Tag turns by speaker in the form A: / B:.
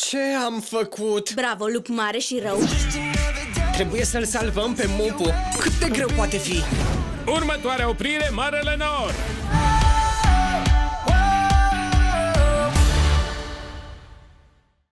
A: Ce am făcut?
B: Bravo, lup mare și rău.
A: Trebuie să-l salvăm pe Mupu. Cât de greu poate fi?
C: Următoarea oprire, Marele Nord!